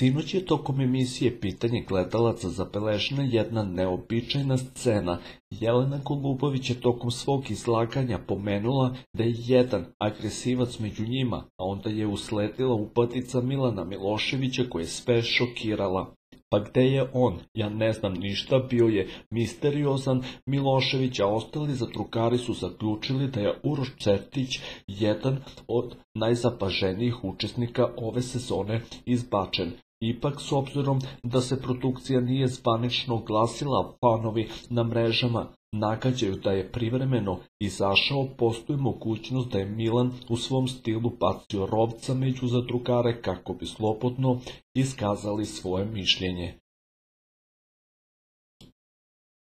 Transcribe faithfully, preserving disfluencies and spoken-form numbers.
Sinoć je tokom emisije Pitanje gledalaca zabeležena jedna neobičajna scena. Jelena Golubović je tokom svog izlaganja pomenula da je jedan agresivac među njima, a onda je usledila upatica Milana Miloševića koja je sve šokirala. Pa gde je on? Ja ne znam ništa, bio je misteriozan Milošević, a ostali zadrugari su zaključili da je Uroš Čertić jedan od najzapaženijih učesnika ove sezone izbačen. Ipak, s obzirom da se produkcija nije zvanično oglasila, fanovi na mrežama nagađaju da je privremeno izašao, postoji mogućnost da je Milan u svom stilu bacio rovca među zadrugare kako bi slobodno iskazali svoje mišljenje.